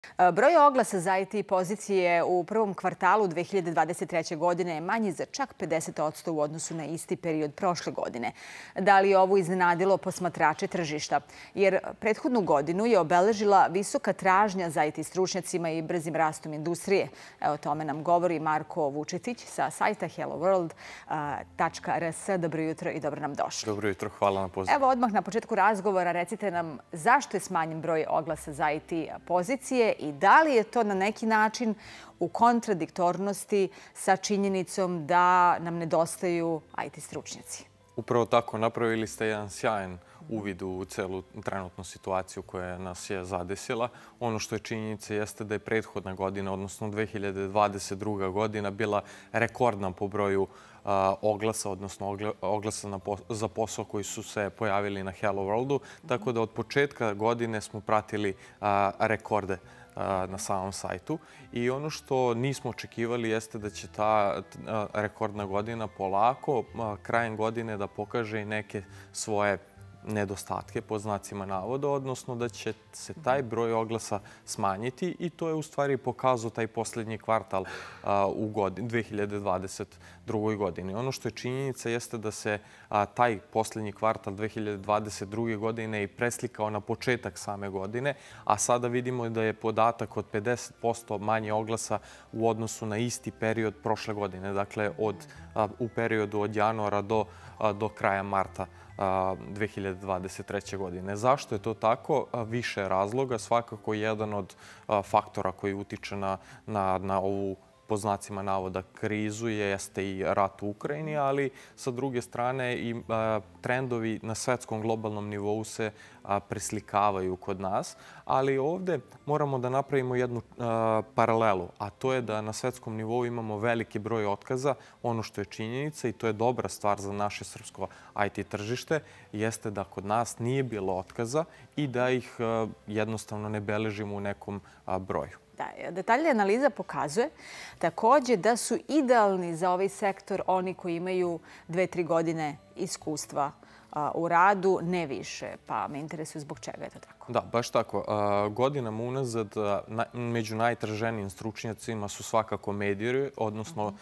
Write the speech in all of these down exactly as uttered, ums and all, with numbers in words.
Broj oglasa za I T pozicije u prvom kvartalu dve hiljade dvadeset treće. godine je manji za čak pedeset posto u odnosu na isti period prošle godine. Da li je ovo iznenadilo posmatrače tržišta? Jer prethodnu godinu je obeležila visoka tražnja za I T stručnjacima i brzim rastom industrije. O tome nam govori Marko Vučetić sa sajta hello world tačka r s. Dobro jutro i dobro nam došli. Dobro jutro, hvala na pozivu. Evo odmah na početku razgovora recite nam zašto je smanjen broj oglasa za I T pozicije i da li je to na neki način u kontradiktornosti sa činjenicom da nam nedostaju I T stručnjaci? Upravo tako, napravili ste jedan sjajan uvid u celu trenutnu situaciju koja nas je zadesila. Ono što je činjenica jeste da je prethodna godina, odnosno dve hiljade dvadeset druga. godina, bila rekordna po broju oglasa, odnosno oglasa za posao koji su se pojavili na Hello Worldu. Tako da od početka godine smo pratili rekorde na samom sajtu. I ono što nismo očekivali jeste da će ta rekordna godina polako krajem godine da pokaže i neke svoje nedostatke, po znacima navoda, odnosno da će se taj broj oglasa smanjiti i to je u stvari pokazao taj posljednji kvartal u dve hiljade dvadeset drugoj. godini. Ono što je činjenica jeste da se taj posljednji kvartal dve hiljade dvadeset druge. godine i preslikao na početak same godine, a sada vidimo da je podatak od pedeset posto manje oglasa u odnosu na isti period prošle godine. Dakle, od, u periodu od januara do, do kraja marta dve hiljade dvadeset treće. godine. Zašto je to tako? Više razloga. Svakako jedan od faktora koji utiče na, na, na ovu po znacima navoda krizu jeste i rat u Ukrajini, ali sa druge strane i trendovi na svetskom globalnom nivou se preslikavaju kod nas. Ali ovdje moramo da napravimo jednu paralelu, a to je da na svetskom nivou imamo veliki broj otkaza. Ono što je činjenica i to je dobra stvar za naše srpsko I T tržište jeste da kod nas nije bilo otkaza i da ih jednostavno ne beležimo u nekom broju. Detaljna analiza pokazuje također da su idealni za ovaj sektor oni koji imaju dve, tri godine iskustva u radu, ne više. Pa me interesuje zbog čega je to tako. Da, baš tako. Godinama unazad među najtraženijim stručnjacima su svakako medijeri, odnosno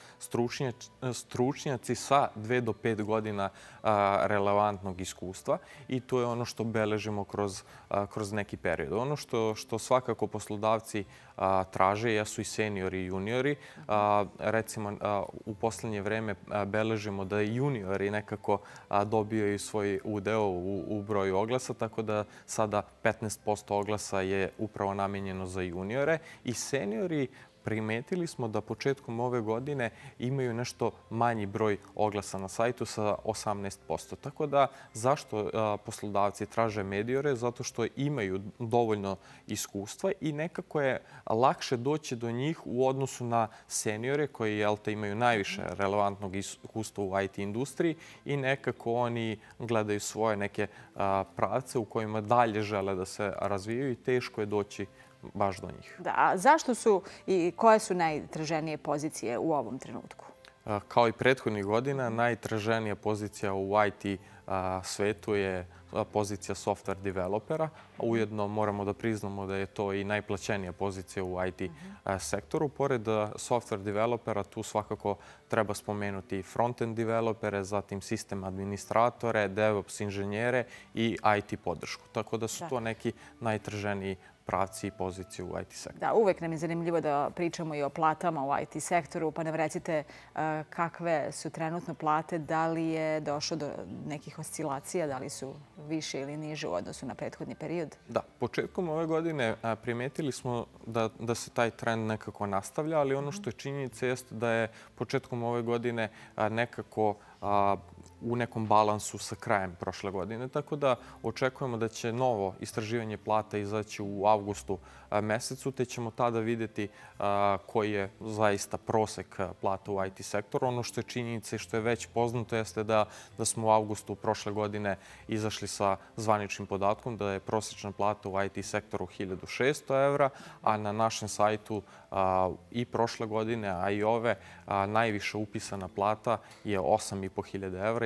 stručnjaci sa dve do pet godina relevantnog iskustva i to je ono što beležimo kroz, kroz neki period. Ono što, što svakako poslodavci traže jesu i seniori i juniori. Recimo, u posljednje vreme beležimo da i juniori nekako dobijaju svoj udeo u, u broju oglasa, tako da sada petnaest posto oglasa je upravo namenjeno za juniore i seniori primetili smo da početkom ove godine imaju nešto manji broj oglasa na sajtu sa osamnaest posto. Tako da zašto poslodavci traže medijore? Zato što imaju dovoljno iskustva i nekako je lakše doći do njih u odnosu na seniore koji jel te, imaju najviše relevantnog iskustva u I T industriji i nekako oni gledaju svoje neke pravce u kojima dalje žele da se razvijaju i teško je doći baš do njih. Da, a zašto su i koje su najtraženije pozicije u ovom trenutku? Kao i prethodnih godina, najtraženija pozicija u I T svetu je pozicija software developera. Ujedno moramo da priznamo da je to i najplaćenija pozicija u I T sektoru. Pored software developera tu svakako treba spomenuti front-end developere, zatim sistem administratore, DevOps inženjere i I T podršku. Tako da su to neki najtraženiji pravci i pozicije u I T sektoru. Da, uvek nam je zanimljivo da pričamo i o platama u I T sektoru, pa nam recite kakve su trenutno plate, da li je došlo do nekih oscilacija, da li su više ili niže u odnosu na prethodni period? Da, početkom ove godine primetili smo da, da se taj trend nekako nastavlja, ali ono što je činjenica jeste da je početkom ove godine nekako u nekom balansu sa krajem prošle godine. Tako da očekujemo da će novo istraživanje plata izaći u avgustu mesecu, te ćemo tada vidjeti koji je zaista prosek plata u I T sektoru. Ono što je činjenica i što je već poznato jeste da, da smo u avgustu prošle godine izašli sa zvaničnim podatkom da je prosječna plata u I T sektoru hiljadu šesto evra, a na našem sajtu i prošle godine, a i ove, najviša upisana plata je osam i po hiljada evra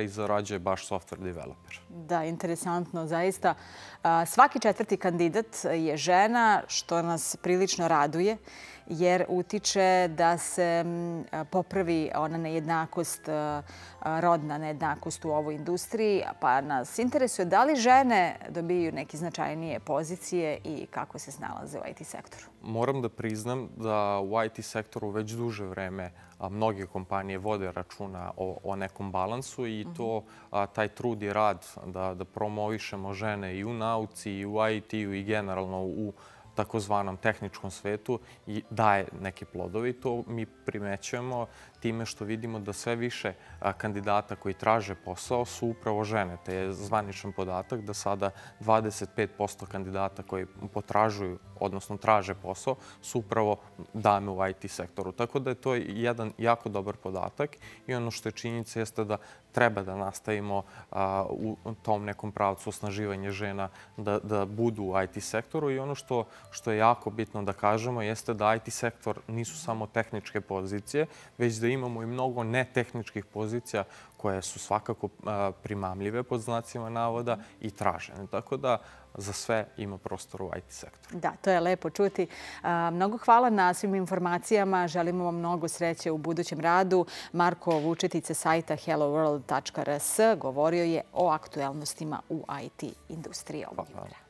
i zarađuje baš software developer. Da, interesantno, zaista. Svaki četvrti kandidat je žena, što nas prilično raduje, jer utiče da se popravi ona nejednakost, rodna nejednakost u ovoj industriji. Pa nas interesuje da li žene dobiju neke značajnije pozicije i kako se snalaze u I T sektoru. Moram da priznam da u I T sektoru već duže vreme mnoge kompanije vode računa o, o nekom balansu i to, a, taj trud i rad da, da promovišemo žene i u nauci, i u I T-u i generalno u takozvanom tehničkom svetu i daje neke plodove. I to mi primećujemo time što vidimo da sve više kandidata koji traže posao su upravo žene. Te je zvaničan podatak da sada dvadeset pet posto kandidata koji potražuju, odnosno traže posao, su upravo dame u I T sektoru. Tako da je to jedan jako dobar podatak i ono što je činjenica jeste da treba da nastavimo a, u tom nekom pravcu osnaživanja žena da, da budu u I T sektoru i ono što, što je jako bitno da kažemo jeste da I T sektor nisu samo tehničke pozicije, već da imamo i mnogo netehničkih pozicija koje su svakako a, primamljive pod znacima navoda i tražene. Tako da za sve ima prostor u I T sektoru. Da, to je lepo čuti. Mnogo hvala na svim informacijama. Želimo vam mnogo sreće u budućem radu. Marko Vučetić sa sajta hello world tačka r s govorio je o aktuelnostima u I T industriji ovog jutra.